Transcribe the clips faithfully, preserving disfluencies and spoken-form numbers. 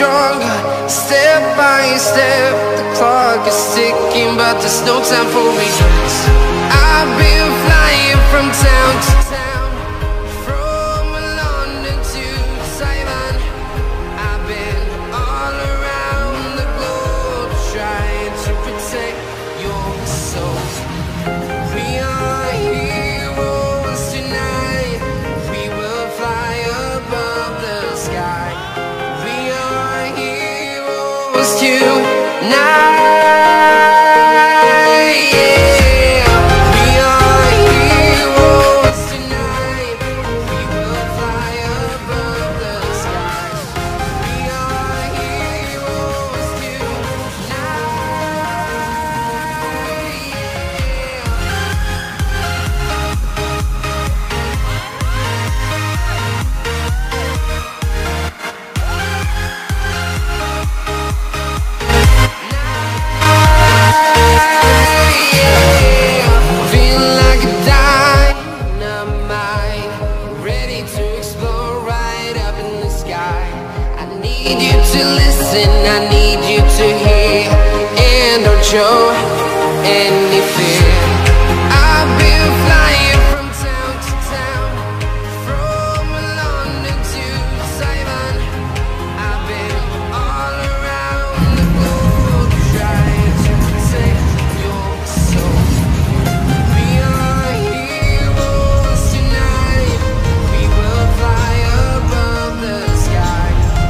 stronger, step by step. The clock is ticking, but there's no time for me. I've been flying from town to town, from London to Taiwan. I've been all around the globe, trying to protect your soul. We are heroes tonight. We will fly above the sky. We are heroes tonight. I need you to listen, I need you to hear, and don't show any fear. I've been flying from town to town, from London to Taiwan. I've been all around the globe, trying to protect your soul. We are heroes tonight. We will fly above the sky.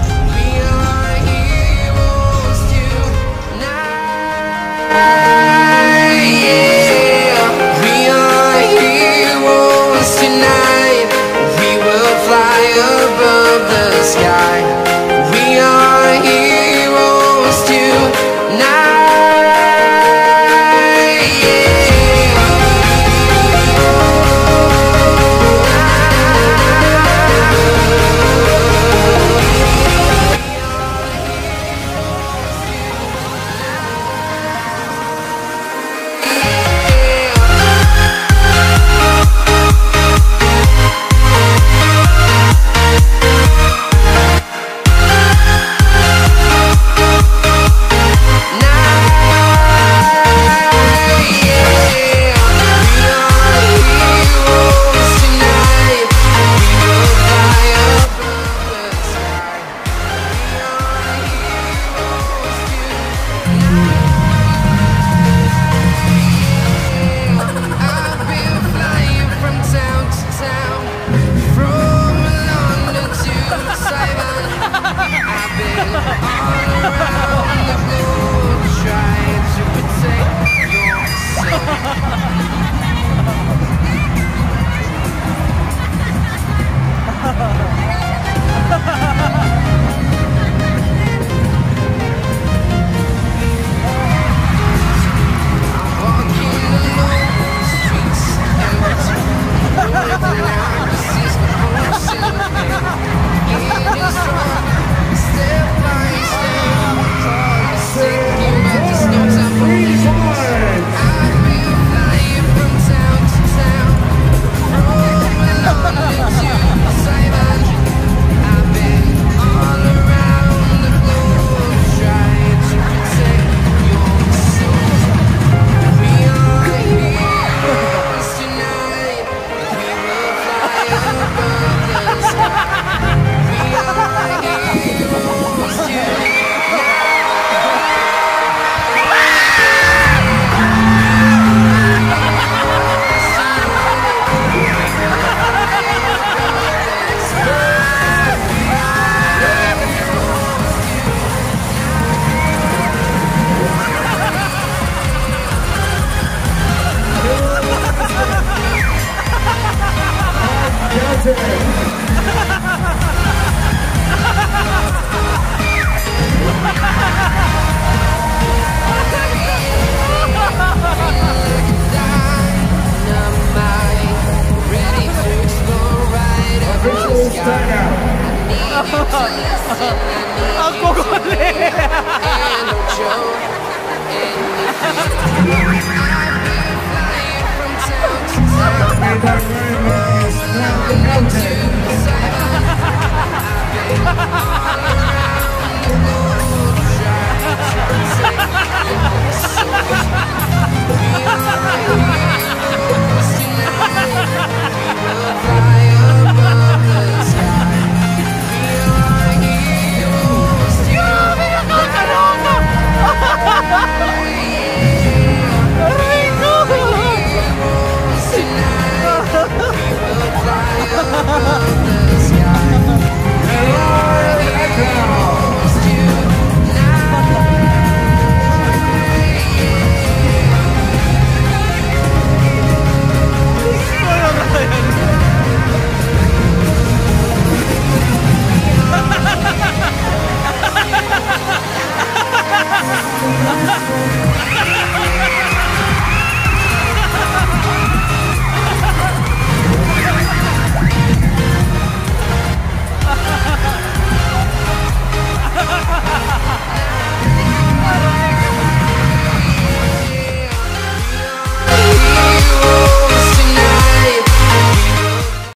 Ako kulit! Thank you very much.